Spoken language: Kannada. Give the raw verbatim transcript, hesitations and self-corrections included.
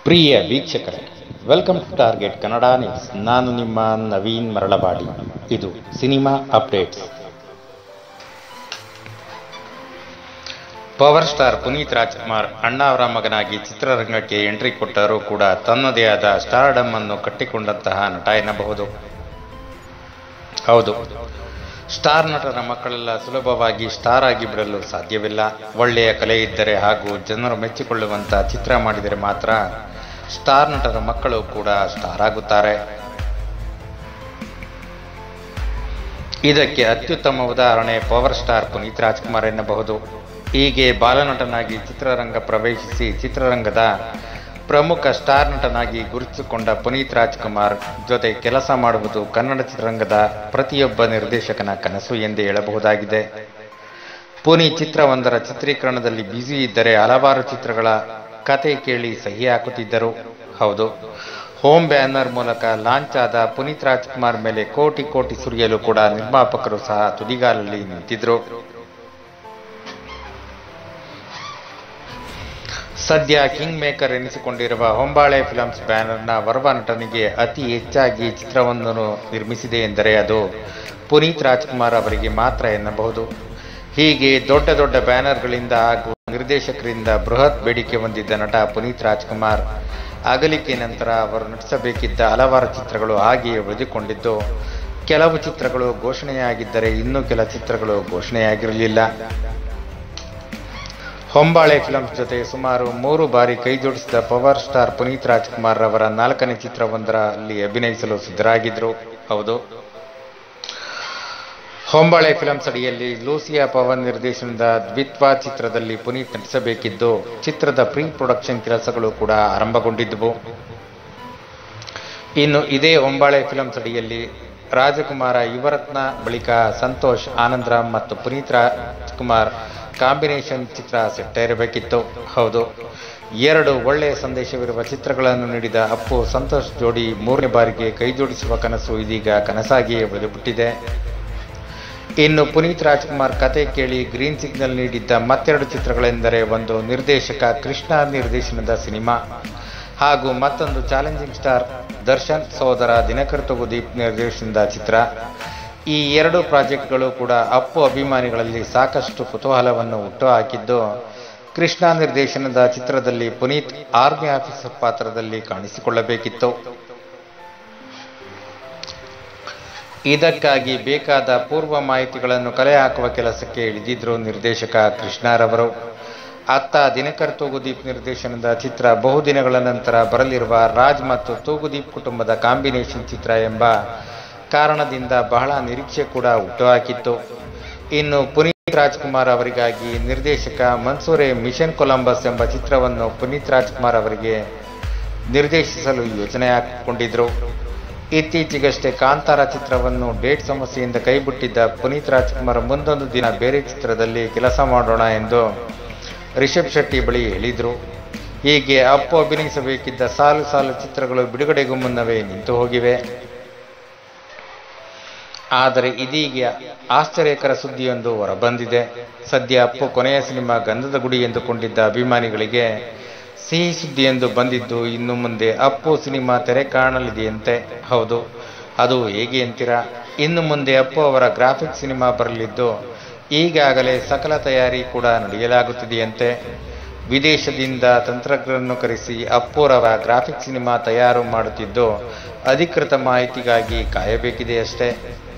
ಪ್ರಿಯ ವೀಕ್ಷಕರೇ, welcome to target Kannada news. ನಾನು ನಿಮ್ಮ ನವೀನ್ ಮರಳವಾಡಿ. ಇದು cinema updates. Power star Puneeth Rajkumar ಅಣ್ಣ ಅವರ ಮಗನಾಗಿ ಚಿತ್ರರಂಗಕ್ಕೆ ಎಂಟ್ರಿ ಕೊಟ್ಟರೂ ಕೂಡ ತನ್ನದೇ ಆದ ಸ್ಟಾರ್ಡಮ್ ಅನ್ನು ಕಟ್ಟಿಕೊಂಡಂತಹ ನಟ ಎನ್ನಬಹುದು. ಹೌದು, ಸ್ಟಾರ್ ನಟರ ಮಕ್ಕಳೆಲ್ಲ ಸುಲಭವಾಗಿ ಸ್ಟಾರ್ ಆಗಿ ಬಿಡಲು ಸಾಧ್ಯವಿಲ್ಲ. ಒಳ್ಳೆಯ ಕಲೆ ಇದ್ದರೆ ಹಾಗೂ ಜನರು ಮೆಚ್ಚಿಕೊಳ್ಳುವಂತ ಚಿತ್ರ ಮಾಡಿದರೆ ಮಾತ್ರ ಸ್ಟಾರ್ ನಟರ ಮಕ್ಕಳು ಕೂಡ ಸ್ಟಾರ್ ಆಗುತ್ತಾರೆ. ಇದಕ್ಕೆ ಅತ್ಯುತ್ತಮ ಉದಾಹರಣೆ ಪವರ್ ಸ್ಟಾರ್ ಪುನೀತ್ ರಾಜ್ಕುಮಾರ್ ಎನ್ನಬಹುದು. ಹೀಗೆ ಬಾಲನಟನಾಗಿ ಚಿತ್ರರಂಗ ಪ್ರವೇಶಿಸಿ ಚಿತ್ರರಂಗದ ಪ್ರಮುಖ ಸ್ಟಾರ್ ನಟನಾಗಿ ಗುರುತಿಸಿಕೊಂಡ ಪುನೀತ್ ರಾಜ್ಕುಮಾರ್ ಜೊತೆ ಕೆಲಸ ಮಾಡುವುದು ಕನ್ನಡ ಚಿತ್ರರಂಗದ ಪ್ರತಿಯೊಬ್ಬ ನಿರ್ದೇಶಕನ ಕನಸು ಎಂದೇ ಹೇಳಬಹುದಾಗಿದೆ. ಪುನೀತ್ ಚಿತ್ರವೊಂದರ ಚಿತ್ರೀಕರಣದಲ್ಲಿ ಬ್ಯುಸಿ ಇದ್ದರೆ ಹಲವಾರು ಚಿತ್ರಗಳ ಕತೆ ಕೇಳಿ ಸಹಿ ಹಾಕುತ್ತಿದ್ದರು. ಹೌದು, ಹೋಮ್ ಬ್ಯಾನರ್ ಮೂಲಕ ಲಾಂಚ್ ಆದ ಪುನೀತ್ ರಾಜ್ಕುಮಾರ್ ಮೇಲೆ ಕೋಟಿ ಕೋಟಿ ಸುರಿಯಲು ಕೂಡ ನಿರ್ಮಾಪಕರು ಸಹ ತುದಿಗಾಲಲ್ಲಿ ನಿಂತಿದ್ರು. ಸದ್ಯ ಕಿಂಗ್ ಮೇಕರ್ ಎನಿಸಿಕೊಂಡಿರುವ ಹೊಂಬಾಳೆ ಫಿಲ್ಮ್ಸ್ ಬ್ಯಾನರ್ನ ವರ್ವ ನಟನಿಗೆ ಅತಿ ಹೆಚ್ಚಾಗಿ ಚಿತ್ರವೊಂದನ್ನು ನಿರ್ಮಿಸಿದೆ ಎಂದರೆ ಅದು ಪುನೀತ್ ರಾಜ್ಕುಮಾರ್ ಅವರಿಗೆ ಮಾತ್ರ ಎನ್ನಬಹುದು. ಹೀಗೆ ದೊಡ್ಡ ದೊಡ್ಡ ಬ್ಯಾನರ್ಗಳಿಂದ ಹಾಗೂ ನಿರ್ದೇಶಕರಿಂದ ಬೃಹತ್ ಬೇಡಿಕೆ ಹೊಂದಿದ್ದ ನಟ ಪುನೀತ್ ರಾಜ್ಕುಮಾರ್ ಅಗಲಿಕೆ ನಂತರ ಅವರು ನಟಿಸಬೇಕಿದ್ದ ಹಲವಾರು ಚಿತ್ರಗಳು ಹಾಗೆಯೇ ಉಳಿದುಕೊಂಡಿದ್ದು, ಕೆಲವು ಚಿತ್ರಗಳು ಘೋಷಣೆಯಾಗಿದ್ದರೆ ಇನ್ನು ಕೆಲ ಚಿತ್ರಗಳು ಘೋಷಣೆಯಾಗಿರಲಿಲ್ಲ. ಹೊಂಬಾಳೆ ಫಿಲ್ಮ್ಸ್ ಜೊತೆ ಸುಮಾರು ಮೂರು ಬಾರಿ ಕೈಜೋಡಿಸಿದ ಪವರ್ ಸ್ಟಾರ್ ಪುನೀತ್ ರಾಜ್ಕುಮಾರ್ ಅವರ ನಾಲ್ಕನೇ ಚಿತ್ರವೊಂದರಲ್ಲಿ ಅಭಿನಯಿಸಲು ಸಿದ್ಧರಾಗಿದ್ದರು. ಹೌದು, ಹೊಂಬಾಳೆ ಫಿಲ್ಮ್ಸ್ ಅಡಿಯಲ್ಲಿ ಲೂಸಿಯಾ ಪವನ್ ನಿರ್ದೇಶನದ ದ್ವಿತ್ವ ಚಿತ್ರದಲ್ಲಿ ಪುನೀತ್ ನಟಿಸಬೇಕಿದ್ದು, ಚಿತ್ರದ ಪ್ರೀ ಪ್ರೊಡಕ್ಷನ್ ಕೆಲಸಗಳು ಕೂಡ ಆರಂಭಗೊಂಡಿದ್ದವು. ಇನ್ನು ಇದೇ ಹೊಂಬಾಳೆ ಫಿಲ್ಮ್ಸ್ ಅಡಿಯಲ್ಲಿ ರಾಜಕುಮಾರ ಯುವರತ್ನ ಬಳಿಕ ಸಂತೋಷ್ ಆನಂದರಾಮ್ ಮತ್ತು ಪುನೀತ್ ರಾಜ್ಕುಮಾರ್ ಕಾಂಬಿನೇಷನ್ ಚಿತ್ರ ಸೆಟ್ಟೇರಬೇಕಿತ್ತು. ಹೌದು, ಎರಡು ಒಳ್ಳೆಯ ಸಂದೇಶವಿರುವ ಚಿತ್ರಗಳನ್ನು ನೀಡಿದ ಅಪ್ಪು ಸಂತೋಷ್ ಜೋಡಿ ಮೂರನೇ ಬಾರಿಗೆ ಕೈಜೋಡಿಸುವ ಕನಸು ಇದೀಗ ಕನಸಾಗಿಯೇ ಉಳಿದುಬಿಟ್ಟಿದೆ. ಇನ್ನು ಪುನೀತ್ ರಾಜ್ಕುಮಾರ್ ಕತೆ ಕೇಳಿ ಗ್ರೀನ್ ಸಿಗ್ನಲ್ ನೀಡಿದ್ದ ಮತ್ತೆರಡು ಚಿತ್ರಗಳೆಂದರೆ ಒಂದು ನಿರ್ದೇಶಕ ಕೃಷ್ಣ ನಿರ್ದೇಶನದ ಸಿನಿಮಾ ಹಾಗೂ ಮತ್ತೊಂದು ಚಾಲೆಂಜಿಂಗ್ ಸ್ಟಾರ್ ದರ್ಶನ್ ಸೋದರ ದಿನಕರ್ ತೂಗುದೀಪ್ ನಿರ್ದೇಶನದ ಚಿತ್ರ. ಈ ಎರಡು ಪ್ರಾಜೆಕ್ಟ್ಗಳು ಕೂಡ ಅಪ್ಪು ಅಭಿಮಾನಿಗಳಲ್ಲಿ ಸಾಕಷ್ಟು ಕುತೂಹಲವನ್ನು ಹುಟ್ಟುಹಾಕಿದ್ದು, ಕೃಷ್ಣ ನಿರ್ದೇಶನದ ಚಿತ್ರದಲ್ಲಿ ಪುನೀತ್ ಆರ್ಮಿ ಆಫೀಸರ್ ಪಾತ್ರದಲ್ಲಿ ಕಾಣಿಸಿಕೊಳ್ಳಬೇಕಿತ್ತು. ಇದಕ್ಕಾಗಿ ಬೇಕಾದ ಪೂರ್ವ ಮಾಹಿತಿಗಳನ್ನು ಕಲೆ ಹಾಕುವ ಕೆಲಸಕ್ಕೆ ಇಳಿದಿದ್ರು ನಿರ್ದೇಶಕ ಕೃಷ್ಣರವರು. ಅತ್ತ ದಿನಕರ್ ತೂಗುದೀಪ್ ನಿರ್ದೇಶನದ ಚಿತ್ರ ಬಹುದಿನಗಳ ನಂತರ ಬರಲಿರುವ ರಾಜ್ ಮತ್ತು ತೂಗುದೀಪ್ ಕುಟುಂಬದ ಕಾಂಬಿನೇಷನ್ ಚಿತ್ರ ಎಂಬ ಕಾರಣದಿಂದ ಬಹಳ ನಿರೀಕ್ಷೆ ಕೂಡ ಹುಟ್ಟುಹಾಕಿತ್ತು. ಇನ್ನು ಪುನೀತ್ ರಾಜ್ಕುಮಾರ್ ಅವರಿಗಾಗಿ ನಿರ್ದೇಶಕ ಮನ್ಸೂರೆ ಮಿಷನ್ ಕೊಲಂಬಸ್ ಎಂಬ ಚಿತ್ರವನ್ನು ಪುನೀತ್ ರಾಜ್ಕುಮಾರ್ ಅವರಿಗೆ ನಿರ್ದೇಶಿಸಲು ಯೋಜನೆ ಹಾಕಿಕೊಂಡಿದ್ರು. ಇತ್ತೀಚೆಗಷ್ಟೇ ಕಾಂತಾರ ಚಿತ್ರವನ್ನು ಡೇಟ್ ಸಮಸ್ಯೆಯಿಂದ ಕೈಬಿಟ್ಟಿದ್ದ ಪುನೀತ್ ರಾಜ್ಕುಮಾರ್ ಮುಂದೊಂದು ದಿನ ಬೇರೆ ಚಿತ್ರದಲ್ಲಿ ಕೆಲಸ ಮಾಡೋಣ ಎಂದು ರಿಷಬ್ ಶೆಟ್ಟಿ ಬಳಿ ಹೇಳಿದ್ರು. ಹೀಗೆ ಅಪ್ಪು ಅಭಿನಯಿಸಬೇಕಿದ್ದ ಸಾಲು ಸಾಲು ಚಿತ್ರಗಳು ಬಿಡುಗಡೆಗೂ ಮುನ್ನವೇ ನಿಂತು ಹೋಗಿವೆ. ಆದರೆ ಇದೀಗ ಆಶ್ಚರ್ಯಕರ ಸುದ್ದಿಯೊಂದು ಹೊರಬಂದಿದೆ. ಸದ್ಯ ಅಪ್ಪು ಕೊನೆಯ ಸಿನಿಮಾ ಗಂಧದ ಗುಡಿ ಎಂದುಕೊಂಡಿದ್ದ ಅಭಿಮಾನಿಗಳಿಗೆ ಸಿಹಿ ಸುದ್ದಿಯೊಂದು ಬಂದಿದ್ದು, ಇನ್ನು ಮುಂದೆ ಅಪ್ಪು ಸಿನಿಮಾ ತೆರೆ ಕಾಣಲಿದೆಯಂತೆ. ಹೌದು, ಅದು ಹೇಗೆ ಅಂತೀರಾ? ಇನ್ನು ಮುಂದೆ ಅಪ್ಪು ಅವರ ಗ್ರಾಫಿಕ್ ಸಿನಿಮಾ ಬರಲಿದ್ದು, ಈಗಾಗಲೇ ಸಕಲ ತಯಾರಿ ಕೂಡ ನಡೆಯಲಾಗುತ್ತಿದೆಯಂತೆ. ವಿದೇಶದಿಂದ ತಂತ್ರಜ್ಞರನ್ನು ಕರೆಸಿ ಅಪ್ಪುರವರ ಗ್ರಾಫಿಕ್ ಸಿನಿಮಾ ತಯಾರು ಮಾಡುತ್ತಿದ್ದು, ಅಧಿಕೃತ ಮಾಹಿತಿಗಾಗಿ ಕಾಯಬೇಕಿದೆಯಷ್ಟೇ.